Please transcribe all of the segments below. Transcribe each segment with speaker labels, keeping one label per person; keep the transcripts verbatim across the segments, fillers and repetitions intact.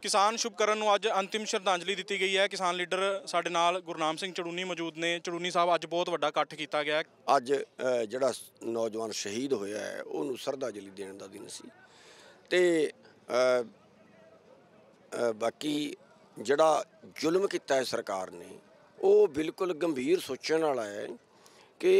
Speaker 1: किसान शुभकरण नूं अज अंतिम श्रद्धांजलि दी गई है। किसान लीडर साडे नाल गुरनाम सिंह चड़ूनी मौजूद ने। चड़ूनी साहब अज बहुत वड्डा इकट्ठ किया गया।
Speaker 2: अज जिहड़ा नौजवान शहीद होया है उहनूं श्रद्धांजलि देने का दिन सी ते बाकी जिहड़ा जुल्म किया है सरकार ने वो बिल्कुल गंभीर सोचण वाला है कि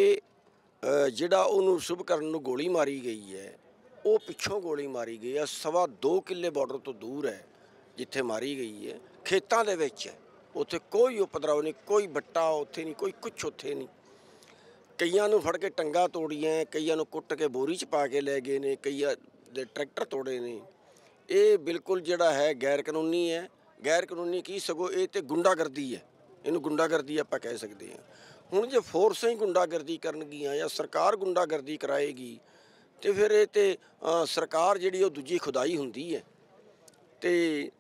Speaker 2: जिहड़ा उहनूं शुभकरण नूं गोली मारी गई है वो पिछों गोली मारी गई है। सवा दो किले बॉर्डर तो दूर है जिथे मारी गई है, खेतों के विच है। उत्थे कोई उपद्रव नहीं, कोई बट्टा उत्थे नहीं, कोई कुछ उत्थे नहीं। कईयां नूं फड़ के टंगा तोड़ियां, कईयां नूं कुट के बोरी च पा के लै गए ने, कईयां दे ट्रैक्टर तोड़े ने। ये बिल्कुल जिहड़ा है गैर कानूनी है। गैर कानूनी की सगों ये तो गुंडागर्दी है, इनू गुंडागर्दी आपां कह सकते हैं। हुण जे फोर्सां ही गुंडागर्दी करनगियां या सरकार गुंडागर्दी कराएगी तो फिर ये तो सरकार जिहड़ी वो दूजी खुदाई हुंदी है तो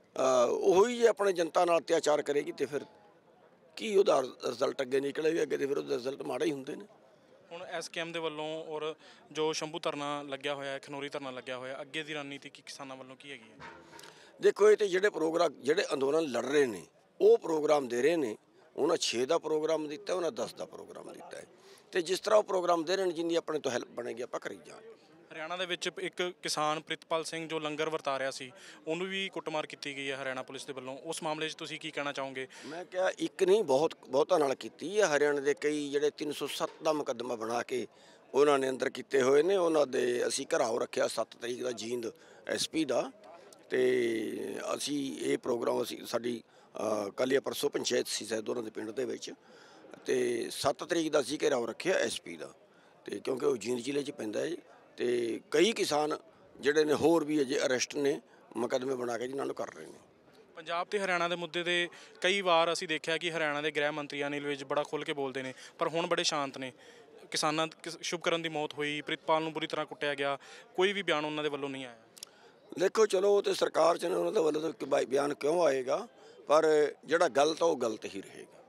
Speaker 2: ਉਹੀ ਜੇ अपने जनता नाल अत्याचार करेगी तो फिर की ਉਹਦਾ रिजल्ट अगे निकलेगा, अगे तो फिर ਉਹਦੇ रिजल्ट माड़े ही ਹੁੰਦੇ ਨੇ।
Speaker 1: ਹੁਣ एस के एम ਦੇ ਵੱਲੋਂ और जो शंभू धरना ਲੱਗਿਆ ਹੋਇਆ है, खनौरी धरना ਲੱਗਿਆ ਹੋਇਆ, ਅੱਗੇ ਦੀ ਰਣਨੀਤੀ ਕੀ ਕਿਸਾਨਾਂ ਵੱਲੋਂ ਕੀ ਹੈਗੀ ਹੈ?
Speaker 2: देखो ये तो ਜਿਹੜੇ प्रोग्राम ਜਿਹੜੇ अंदोलन लड़ रहे हैं वो प्रोग्राम दे रहे हैं। उन्हें छे का प्रोग्राम दिता, उन्हें दस का प्रोग्राम दिता है तो जिस तरह वो प्रोग्राम दे रहे हैं जिंदी अपने तो हैल्प बनेगी आप करी जाएंगे।
Speaker 1: हरियाणा ਦੇ ਵਿੱਚ ਇੱਕ किसान ਪ੍ਰਿਤਪਾਲ ਸਿੰਘ जो लंगर ਵਰਤਾ ਰਿਹਾ ਸੀ ਉਹਨੂੰ ਵੀ ਕੁੱਟਮਾਰ ਕੀਤੀ ਗਈ ਹੈ हरियाणा पुलिस ਦੇ ਵੱਲੋਂ। उस मामले 'ਚ ਤੁਸੀਂ ਕੀ ਕਹਿਣਾ ਚਾਹੋਗੇ?
Speaker 2: मैं क्या एक नहीं बहुत बहुतों नाल कीती है। हरियाणा के कई ਜਿਹੜੇ तीन सौ सत्त का मुकदमा बना के उन्होंने अंदर किए हुए ने। उन्होंने असी घराव रखा सत्त तरीक का जींद एस पी का तो असी ये प्रोग्राम असी साडी कल या परसों पंचायत सी शायद उन्होंने पिंड के विच ते सत्त तरीक का असी घेराव रखे एस पी का तो क्योंकि वो जींद जिले च पैंदा है तो कई किसान जिहड़े ने होर भी अजे अरेस्ट ने मुकदमे बना के जिन्होंने कर रहे हैं।
Speaker 1: पंजाब ते हरियाणा के मुद्दे ते कई बार असी देखा कि हरियाणा के गृह मंत्री अनिल विज बड़ा खुल के बोलते हैं पर हुण बड़े शांत ने। किसानां शुभकरण की मौत हुई, प्रितपाल नूं बुरी तरह कुट्टिया गया, कोई भी बयान उन्होंने वालों नहीं आया।
Speaker 2: देखो चलो वो तो सरकार च उन्होंने वालों तो बयान क्यों आएगा पर जिहड़ा गलत है वो गलत ही रहेगा।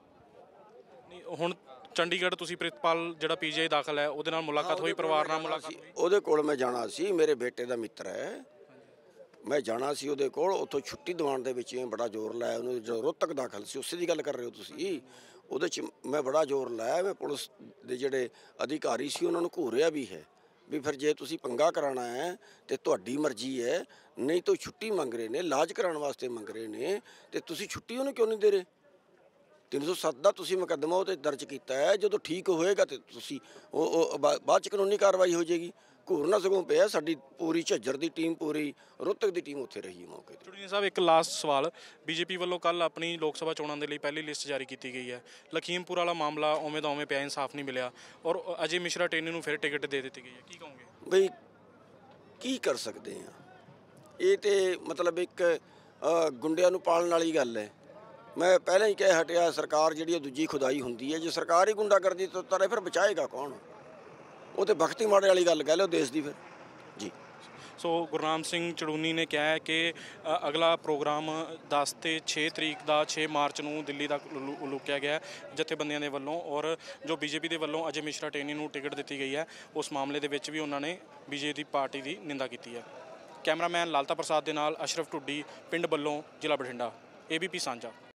Speaker 1: नहीं हुण चंडीगढ़ तुसी प्रितपाल जिहड़ा पी जी आई दाखिल है उहदे नाल मुलाकात हुई, परिवार नाल मुलाकात हुई?
Speaker 2: उहदे कोल मैं जाना सी, मेरे बेटे का मित्र है, मैं जाना सी उहदे कोल। उत्थों छुट्टी दिवाण दे विच बड़ा जोर लाया उन्होंने। जो रोहतक दाखिल सी उस दी गल कर रहे हो तुसी, उहदे च मैं बड़ा जोर लाया। मैं पुलिस दे जिहड़े अधिकारी सी उन्होंने घूरिया भी है भी फिर जे तुसी पंगा कराना है तो तुहाडी मर्जी है, नहीं तो छुट्टी मंग रहे ने, इलाज कराने वास्ते मंग रहे ने तो तुसी छुट्टी उन्हें क्यों नहीं दे रहे? तीन सौ सत्त का तुसी मुकदमा वो दर्ज किया है, जो ठीक होएगा तो तुसी बाद च कानूनी कार्रवाई हो जाएगी। घूरना सगों पे साडी पूरी झज्जर की टीम, पूरी रोहतक की टीम उत्थे रही मौके ते।
Speaker 1: चुड़ीनी साहब एक लास्ट सवाल, बीजेपी वालों कल अपनी लोक सभा चोणों के लिए पहली लिस्ट जारी की गई है। लखीमपुर वाला मामला उवें दा उवें पिया, इंसाफ नहीं मिला और अजय मिश्रा टेनी नूं फिर टिकट दे दी गई है, की कहोगे?
Speaker 2: बई की कर सकते हैं, ये तो मतलब एक गुंडियां नूं पालण वाली गल है। मैं पहले ही कह हटिया सरकार जी दूजी खुदाई होंगी है, जो सरकार ही गुंडागर्दी तो तरे फिर बचाएगा कौन? वो तो बख्ती माड़े वाली गल कह लो देश की फिर जी।
Speaker 1: सो गुरनाम सिंह चड़ूनी ने कहा है कि अगला प्रोग्राम दस तो छे तरीक का छे मार्च को दिल्ली तक उलूकिया गया जथेबंदियों के वलों और जो बीजेपी के वलों अजय मिश्रा टेनी को टिकट दी गई है उस मामले के भी उन्होंने बीजेपी पार्टी की निंदा की है। कैमरामैन लालता प्रसाद के नाल अशरफ ढुड्डी पिंड बल्लों जिला बठिंडा, ए बी पी सांझा।